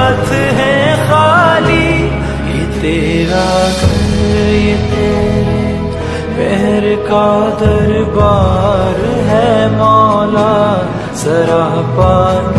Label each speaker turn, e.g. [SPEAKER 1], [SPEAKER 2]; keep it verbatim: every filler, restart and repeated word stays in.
[SPEAKER 1] हाथ है खाली, ये तेरा घर, ये तेरे पैर का दरबार है मौला, सरापा